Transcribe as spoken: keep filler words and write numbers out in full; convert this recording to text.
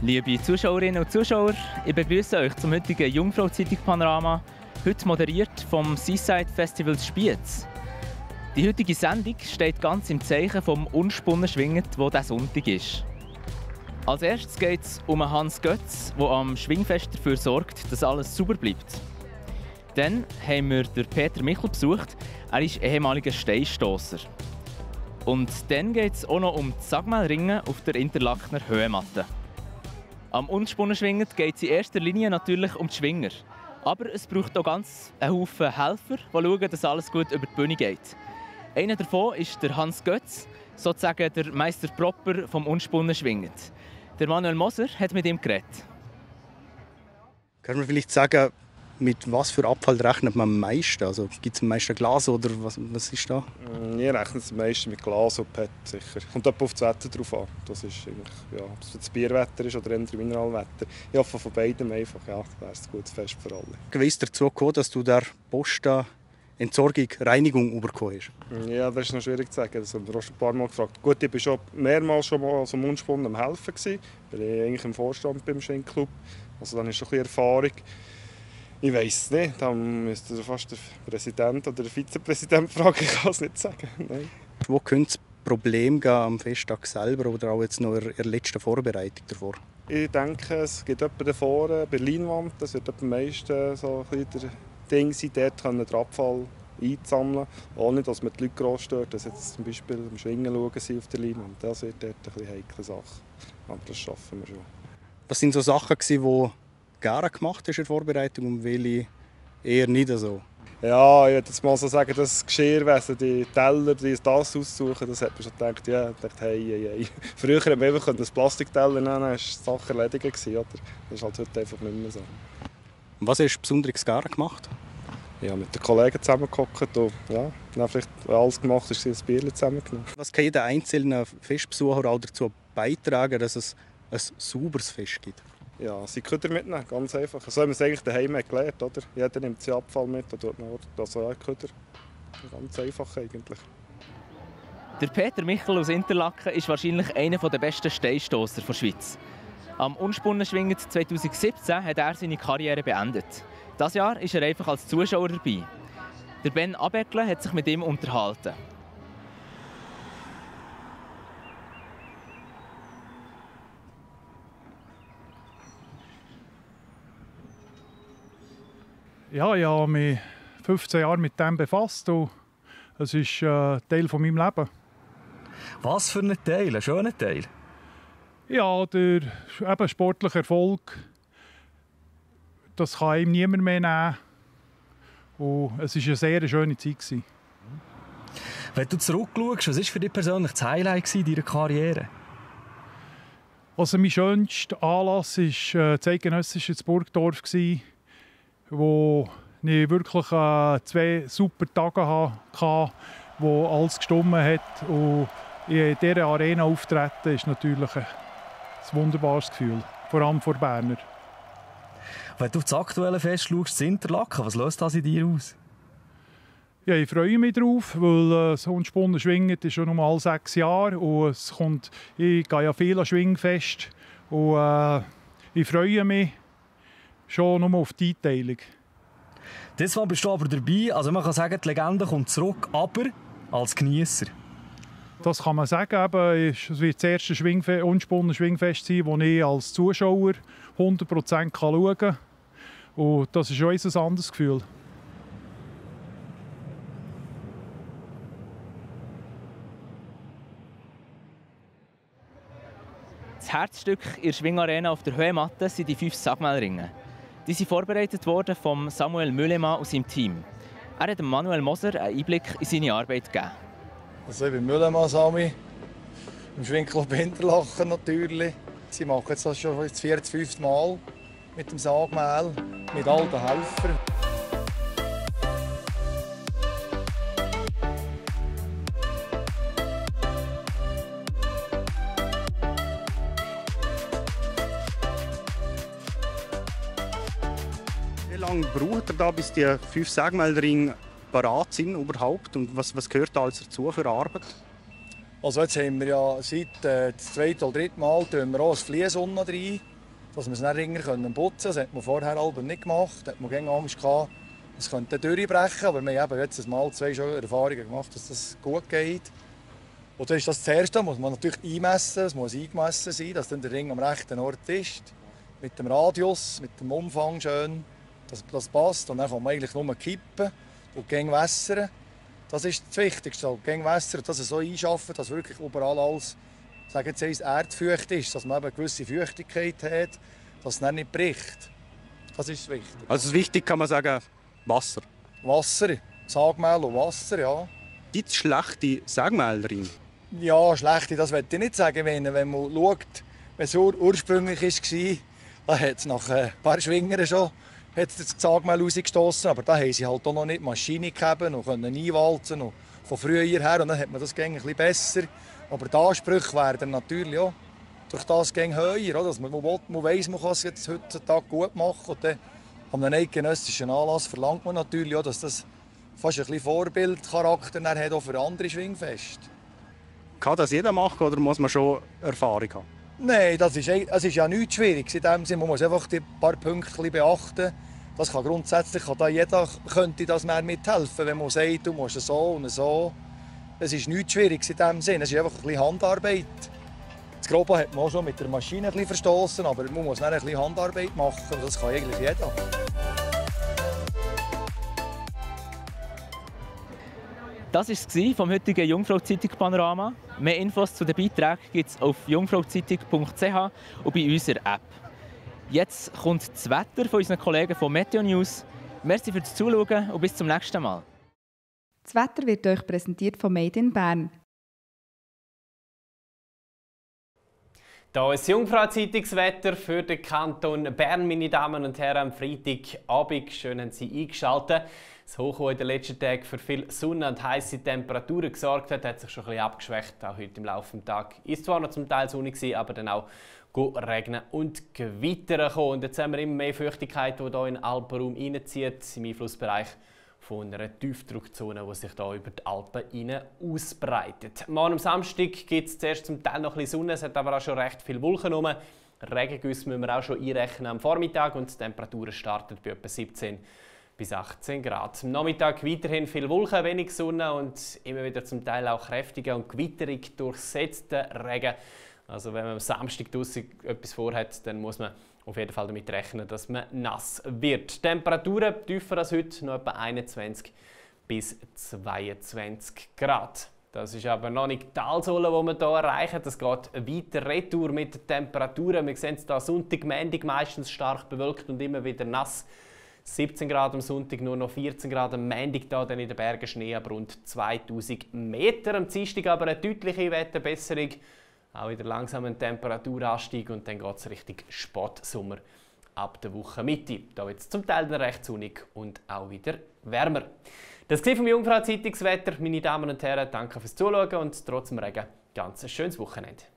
Liebe Zuschauerinnen und Zuschauer, ich begrüße euch zum heutigen Jungfrau-Zeitung-Panorama, heute moderiert vom Seaside Festival Spiez. Die heutige Sendung steht ganz im Zeichen vom unspunnen Schwingen, wo der Sonntag ist. Als erstes geht es um Hans Götz, der am Schwingfest dafür sorgt, dass alles sauber bleibt. Dann haben wir den Peter Michel besucht, er ist ehemaliger Steinstosser. Und dann geht es auch noch um das Sagmalringen auf der Interlakener Höhenmatte. Am unspunnen Schwingen geht es in erster Linie natürlich um die Schwinger. Aber es braucht auch ganz einen Haufen Helfer, die schauen, dass alles gut über die Bühne geht. Einer davon ist der Hans Götz, sozusagen der Meister Proper vom unspunnen Schwingen. Der Manuel Moser hat mit ihm geredet. Kann man vielleicht sagen, mit was für Abfall rechnet man am meisten? Also, gibt es am meisten Glas oder was, was ist da? Ich rechne am meisten mit Glas und P E T sicher. Kommt auf das Wetter drauf an. Das ist eigentlich, ja, ob es das Bierwetter ist oder eher Mineralwetter. Ich hoffe von beidem einfach. Ja, das wäre ein gutes Fest für alle. Wie ist dazu gekommen, dass du der Posta Entsorgung, Reinigung bekommen hast? Ja, das ist noch schwierig zu sagen. Das haben wir auch schon ein paar Mal gefragt. Gut, ich war schon mehrmals schon mal am Unspunnen am Helfen. Ich bin eigentlich im Vorstand beim Schwingclub. Also dann ist schon ein bisschen Erfahrung. Ich weiss es nicht. Dann müsste fast der Präsident oder der Vizepräsident fragen. Ich kann es nicht sagen. Nein. Wo könnte es Probleme geben am Festtag selber oder auch jetzt noch in der letzten Vorbereitung davor? Ich denke, es gibt jemanden davor, bei der Leinwand. Das wird am meisten so ein bisschen der Ding sein, dort können den Abfall einsammeln, ohne dass man die Leute gross stört. Dass jetzt zum Beispiel am Schwingen schauen sie auf der Leinwand. Das wird dort eine bisschen heikle Sache. Aber das schaffen wir schon. Was sind so Sachen, die du gerne gemacht hast in der Vorbereitung und welche eher nicht so? Ja, ich würde jetzt mal so sagen, das Geschirrwesen, die Teller, die das aussuchen, das hat man schon gedacht, ja, ich dachte, hey, hey, hey. Früher konnte man einfach das Plastikteller nehmen, dann war die Sache erledigt. Oder? Das ist halt heute einfach nicht mehr so. Und was hast du besonders gerne gemacht? Ja, mit den Kollegen zusammengehockt und ja, dann vielleicht alles gemacht, ist ein Bier zusammengenommen. Was kann jeder einzelne Festbesucher auch dazu beitragen, dass es ein sauberes Fest gibt? Ja, sie können mitnehmen, ganz einfach. So haben wir es eigentlich daheim gelernt, oder? Jeder nimmt seinen Abfall mit und tut noch, also ja, Köder. Ganz einfach eigentlich. Der Peter Michel aus Interlaken ist wahrscheinlich einer der besten Steinstosser der Schweiz. Am unspunnen Schwingen zwanzig siebzehn hat er seine Karriere beendet. Dieses Jahr ist er einfach als Zuschauer dabei. Der Ben Abeckle hat sich mit ihm unterhalten. Ja, ich habe mich fünfzehn Jahre mit dem befasst und es ist ein Teil von meinem Leben. Was für ein Teil? Ein schöner Teil? Ja, der eben sportliche Erfolg, das kann ihm niemand mehr nehmen. Und es war eine sehr schöne Zeit. Wenn du zurückschaust, was war für dich persönlich das Highlight in deiner Karriere? Also mein schönster Anlass war das eidgenössische Burgdorf, wo ich wirklich äh, zwei super Tage hatte, wo alles gestimmt hat. Und in dieser Arena auftreten ist natürlich ein wunderbares Gefühl, vor allem vor Berner. Wenn du das aktuelle Fest schaust, das Interlaken, was löst das in dir aus? Ja, ich freue mich darauf, weil äh, so unspunnen Schwingen ist schon mal sechs Jahre und es kommt, ich gehe ja viel an Schwingfest und äh, ich freue mich schon nur auf die Einteilung. Diesmal bist du aber dabei, also man kann sagen, die Legende kommt zurück, aber als Geniesser. Das kann man sagen, eben, es wird das erste Schwingfe- unspunnen Schwingfest sein, wo ich als Zuschauer hundert Prozent schauen kann. Und das ist schon ein anderes Gefühl. Das Herzstück in der Schwingarena auf der Höhenmatte sind die fünf Sagmalringen. Die sind vorbereitet worden von Samuel Müllemann und seinem Team. Er hat Manuel Moser einen Einblick in seine Arbeit gegeben. Also ich bin Müllemann, Sami, im Schwingclub Interlaken natürlich. Sie machen jetzt das schon das vierte, fünfte Mal mit dem Sagmehl, mit all den Helfern. Wie lange braucht ihr da, bis die fünf Sagmehlringe parat sind überhaupt? Und was, was gehört da alles dazu für Arbeit? Also jetzt haben wir ja seit äh, das zweite oder dritte Mal tun wir auch das Fließ unten rein. dass wir es dann ringer putzen können. Das hat man vorher halb nicht gemacht. Da hat man gegen Angst gehabt, es könnte durchbrechen. Aber wir haben jetzt mal zwei schon Erfahrungen gemacht, dass das gut geht. Und dann ist das Zuerste, muss man natürlich einmessen, es muss eingemessen sein, dass dann der Ring am rechten Ort ist. Mit dem Radius, mit dem Umfang schön, dass das passt. Und dann kann man eigentlich nur kippen und gegen wässern. Das ist das Wichtigste, gegen wässern, dass es so einschaffen, dass wirklich überall alles, sagen jetzt eins, erdfeucht ist, dass man eben eine gewisse Feuchtigkeit hat, dass es dann nicht bricht. Das ist wichtig. Also wichtig kann man sagen, Wasser. Wasser, Sagmehl und Wasser, ja. Gibt es schlechte Sagmehl drin? Ja, schlechte, das will ich nicht sagen. Wenn, wenn man schaut, wenn es ur ursprünglich war, da hat es nach ein paar Schwingern schon hat das Sagmehl rausgestossen. Aber da haben sie halt auch noch nicht Maschine gehabt und können einwalzen und von früher her. Und dann hat man das ein bisschen besser. Aber die Ansprüche werden natürlich auch durch das höher. Oder? Man, man, man weiss, man kann es jetzt heutzutage gut machen. Und dann, an einem eidgenössischen Anlass verlangt man natürlich auch, dass das fast ein bisschen Vorbildcharakter hat, auch für andere Schwingfeste. Kann das jeder machen oder muss man schon Erfahrung haben? Nein, das ist, das ist ja nichts Schwieriges. In dem Sinne, man muss einfach die paar Punkte beachten. Das kann grundsätzlich kann da jeder könnte das mehr mithelfen, wenn man sagt, du musst so und so. Es ist nichts Schwieriges in dem Sinne. Es ist einfach ein bisschen Handarbeit. Das Grobe hat man auch schon mit der Maschine ein bisschen verstoßen, aber man muss dann ein bisschen Handarbeit machen. Das kann eigentlich jeder. Das war es vom heutigen Jungfrau-Zeitung-Panorama. Mehr Infos zu den Beiträgen gibt es auf jungfrauzeitung punkt c h und bei unserer App. Jetzt kommt das Wetter von unseren Kollegen von Meteo News. Merci fürs Zuschauen und bis zum nächsten Mal. Das Wetter wird euch präsentiert von Made in Bern. Hier ist das Jungfrau-Zeitungswetter für den Kanton Bern, meine Damen und Herren, am Freitagabend. Schön, haben Sie eingeschaltet. Das Hoch, das in den letzten Tagen für viel Sonne und heiße Temperaturen gesorgt hat, hat sich schon ein bisschen abgeschwächt. Auch heute im Laufe des Tages ist zwar noch zum Teil sonnig, aber dann auch regnen und Gewitter kommen. Und jetzt haben wir immer mehr Feuchtigkeit, die hier in den Alpenraum reinzieht, im Einflussbereich von einer Tiefdruckzone, die sich hier über die Alpen hinein ausbreitet. Morgen am Samstag gibt es zuerst zum Teil noch ein bisschen Sonne, es hat aber auch schon recht viele Wolken rum. Regengüsse müssen wir auch schon einrechnen am Vormittag und die Temperaturen starten bei etwa siebzehn bis achtzehn Grad. Am Nachmittag weiterhin viel Wolken, wenig Sonne und immer wieder zum Teil auch kräftiger und gewitterig durchsetzter Regen. Also wenn man am Samstag draussen etwas vorhat, dann muss man auf jeden Fall damit rechnen, dass man nass wird. Temperaturen tiefer als heute, noch etwa einundzwanzig bis zweiundzwanzig Grad. Das ist aber noch nicht die Talsohle, die wir hier erreichen. Das geht weiter retour mit den Temperaturen. Wir sehen es hier Sonntag, Montag meistens stark bewölkt und immer wieder nass. siebzehn Grad am Sonntag, nur noch vierzehn Grad am Montag, da dann in den Bergen Schnee ab rund zweitausend Meter. Am Dienstag aber eine deutliche Wetterbesserung. Auch wieder langsam ein Temperaturanstieg und dann geht es Richtung Spätsommer ab der Woche Mitte. Da wird es zum Teil dann recht sonnig und auch wieder wärmer. Das war vom Jungfrau-Zeitungswetter. Meine Damen und Herren, danke fürs Zuschauen und trotz dem Regen ganz ein schönes Wochenende.